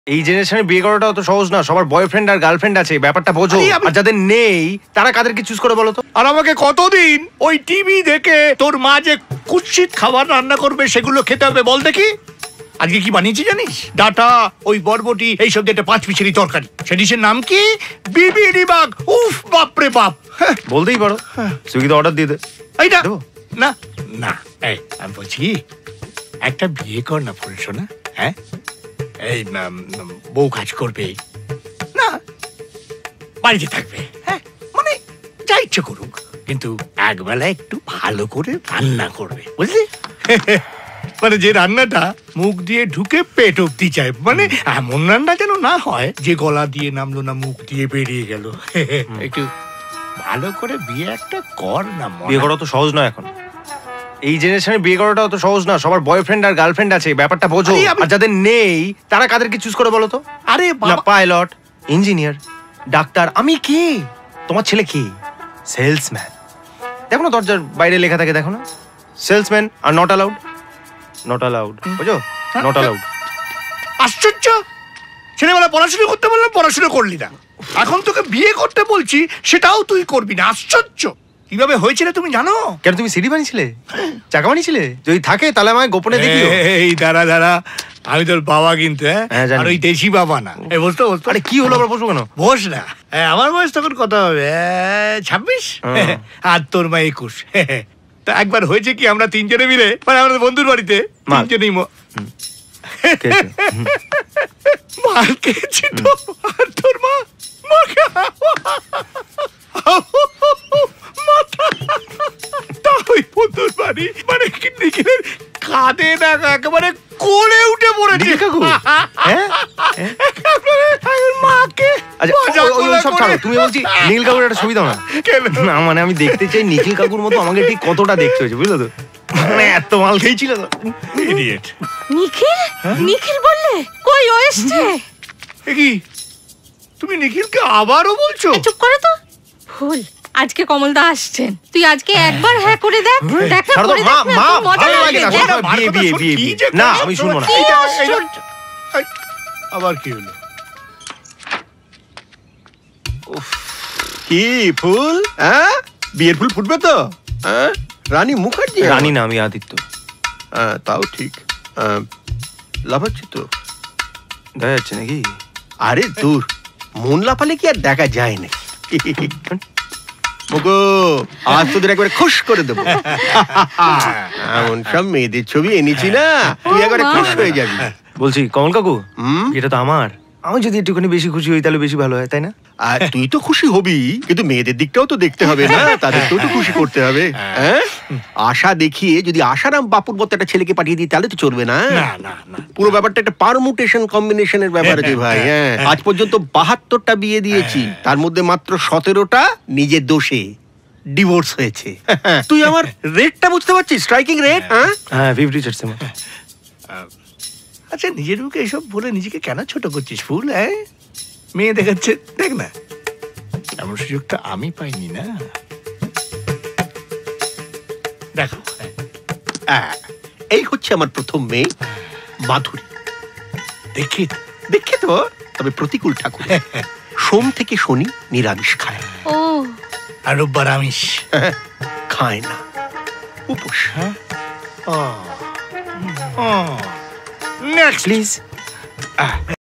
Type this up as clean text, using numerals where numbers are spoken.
এই জেনারেশনে বিয়ে করাটা অত সহজ না। সবার বয়ফ্রেন্ড আর গার্লফ্রেন্ড আছে, ব্যাপারটা বোঝো। আর যাদের নেই তারা কাদেরকে চুজ করে বলো তো? আর আমাকে কতদিন ওই টিভি দেখে তোর মা যে কুৎসিত খাবার রান্না করবে সেগুলো খেতে হবে বল দেখি। আজকে কি বানিয়েছি জানিস? ডাটা, ওই বরবটি, এইসব দিয়ে একটা 5 পিসেরই তরকারি। সে ডিশের নাম কি? বিবিডি বাগ। উফ বাপরে বাপ। বলতেই পারো, সুইগিতে অর্ডার দিয়ে দে। এইটা না না, এই আমি বলছি একটা বিয়ে কর না ফুলসোনা। হ্যাঁ, এই বউ কাজ করবে না, বাড়িতে থাকবে, হ্যাঁ মানে যা ইচ্ছে করুক, কিন্তু একবেলা একটু ভালো করে রান্না করবে, বুঝলি? মানে যে রান্নাটা মুখ দিয়ে ঢুকে পেট অব্দি যায়, মানে এমন রান্না যেন না হয় যে গলা দিয়ে নামলো না মুখ দিয়ে বেরিয়ে গেল। একটু ভালো করে বিয়ে একটা কর না। বিয়ে করা তো সহজ নয় এখন। এই জেনারেশনে বিয়ে করাটা অত সহজ না। সবার বয়ফ্রেন্ড আর গার্লফ্রেন্ড আছে, ব্যাপারটা বোঝো। আর যাদের নেই তারা কাদেরকে চুজ করে বলো তো? আরে পাইলট, ইঞ্জিনিয়ার, ডাক্তার। আমি কি? তোমার ছেলে কি? সেলসম্যান। দেখো না দরজার বাইরে লেখা থাকে, দেখো না, salesman are not allowed. Not allowed, বুঝো? Not allowed. আশ্চর্য, ছেলেবেলা পড়াশোনা করতে বললাম, পড়াশোনা করলি না, এখন তোকে বিয়ে করতে বলছি সেটাও তুই করবি না। আশ্চর্য, কিভাবে হয়েছিল তুমি জানো? কেন তুমি সিঁড়ি বানিয়েছিলে, চাকা বানিয়েছিলে? যদি থাকে তাহলে আমায় গোপনে দেখিও। এই দাঁড়া দাঁড়া, আমি তোর বাবা কিন্তু, আর ওই দেশি বাবা না। এই বসতো বসতো। আরে কি হলো আবার বসবো কেন? বস না, আমার বয়স তখন কত হবে? 26, আর তোর মা 21। তা একবার হয়েছে কি, আমরা তিনজনে মিলে, মানে আমাদের বন্ধুর বাড়িতে তিনজনেই মার খেয়েছি তো। আর তোর মা ওই বন্ধুর বাড়ি, মানে নিখিলের কাঁদে না একেবারে কোলে উঠে পড়েছে। মাকে সব ছাড়ো, তুমি বলছি নীল কাকুর একটা ছবি দাও না। না মানে আমি দেখতে চাই নিখিল কাকুর মতো আমাকে ঠিক কতটা দেখতে হয়েছে, বুঝলো তো? মানে এত মাল খেয়েছিল তো। ইডিয়েট। নিখিল, নিখিল বললে কই ও এসছে? কি তুমি নিখিলকে আবারও বলছো? চুপ করো তো। ফুল, আজকে কমলদা আসছেন, তুই আজকে একবার হ্যাঁ করে দেখ। দেখা করে দেখ না, মজা লাগে না। বিয়ে বিয়ে বিয়ে না, আমি শুনবো না। আবার কি হলো? কি ফুল? হ্যাঁ, বিয়ের ফুল ফুটবে তো? হ্যাঁ, রানী মুখার্জি। রানী না, আমি আদিত্য। তাও ঠিক। লাফাচ্ছি তো, দেখা যাচ্ছে নাকি? আরে দূর, মন লাফালে কি আর দেখা যায় না? মুগো, আজ তোদের একবারে খুশ করে দেবো। এমন সব মেয়েদের ছবি এনেছি না, তুই একবারে খুশ হয়ে যাবি। বলছি কমল কাকু, এটা তো আমার। আমি যদি একটুখানি বেশি খুশি হই তাহলে বেশি ভালো হয়, তাই না? আর তুই তো খুশি হবি, কিন্তু মেয়েদের দিকটাও তো দেখতে হবে না, তাদেরকেও তো খুশি করতে হবে। হ্যাঁ, আশা দেখিয়ে যদি আশারাম বাপুর মতো একটা ছেলেকে পাঠিয়ে দিই তাহলে তো চলবে না। পুরো ব্যাপারটা একটা পারমুটেশন কম্বিনেশনের ব্যাপার আছে ভাই। হ্যাঁ, আজ পর্যন্ত 72টা বিয়ে দিয়েছি, তার মধ্যে মাত্র 17টা নিজের দোষে ডিভোর্স হয়েছে। তুই আমার রেটটা বুঝতে পারছিস? Striking rate. হ্যাঁ, 50 আচ্ছা, নিজের মুখে এসব বলে নিজেকে কেন ছোট করছিস ফুল? মেয়ে দেখাচ্ছে, দেখ না, এমন সুযোগটা আমি পাইনি না। দেখো, এই হচ্ছে আমার প্রথম মেয়ে মাধুরী। দেখি দেখে তো, তবে প্রতিকূল ঠাকুর। সোম থেকে শনি নিরামিষ খায়, ও আর রোববার আমিষ খায় না, উপোস। Next please.